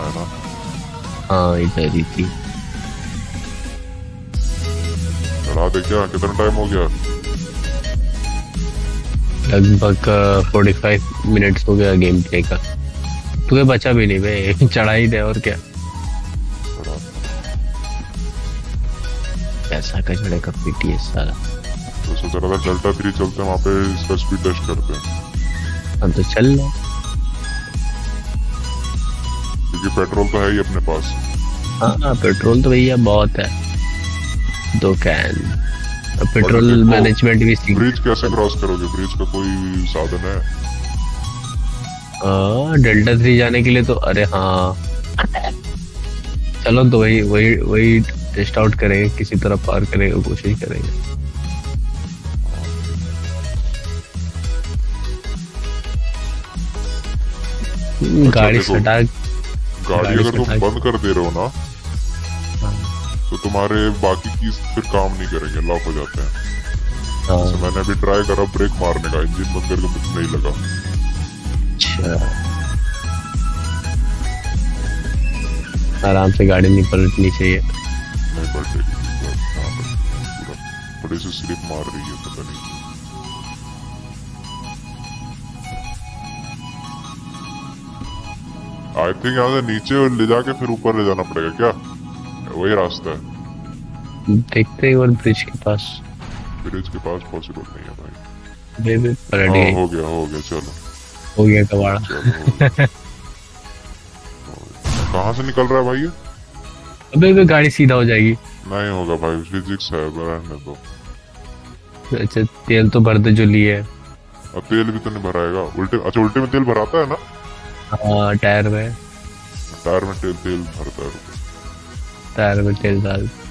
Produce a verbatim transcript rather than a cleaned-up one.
है ना? हाँ इधर ही थी। चला दे क्या? कितना टाइम हो गया? लगभग फोर्टी फाइव मिनट्स हो गया गेम प्ले का। तुम्हें बचा भी नहीं भाई। चढ़ा ही दे और क्या। पैसा का चढ़े का पीटी है सारा। तो सोच रहा था डेल्टा थ्री चलते हैं, वहाँ पे इसका स्पीड टेस्ट करते हैं। हम तो चल रहे, क्योंकि पेट्रोल तो है ही अपने पास। हाँ पेट्रोल तो भैया बहुत है, दो कैन। अब पेट्रोल मैनेजमेंट भी सीख। ब्रिज कैसे क्रॉस करोगे? ब्रिज का कोई साधन है? हाँ डेल्टा थ्री जाने के लिए तो, अरे हाँ चलो तो वही वही वही टेस्ट आउट करेंगे, किसी तरह पार करने की कोशिश करेंगे। अच्छा, गाड़ी सटा गाड़ी अगर तुम बंद कर दे रहे हो ना, तो तुम्हारे बाकी की फिर काम नहीं करेंगे, लॉक हो जाते हैं। हाँ। तो मैंने अभी ट्राई करा ब्रेक मारने का, इंजन बंद करके कुछ नहीं लगा। अच्छा आराम से गाड़ी नहीं पलटनी चाहिए। नहीं पलटेगी, थोड़ी सी स्लिप मार रही है, पता नहीं। आई थिंक यहाँ से नीचे ले जाके फिर ऊपर ले जाना पड़ेगा क्या? वही रास्ता है। देखते हैं एक बार ब्रिज के पास। ब्रिज के पास पॉसिबल नहीं है भाई। बेबी पलट हाँ, गई। हो गया हो गया, चलो हो गया कबाड़ा। कहाँ से निकल रहा है भाई ये? अबे अबे गाड़ी सीधा हो जाएगी। नहीं होगा भाई, फिजिक्स है, रहने दो। अच्छा तेल तो भर दे जो लिए। अब तेल भी तो नहीं भराएगा उल्टे? अच्छा उल्टे में तेल भराता है ना? हाँ टायर में। टायर में तेल तेल भरता है। टायर में तेल डाल।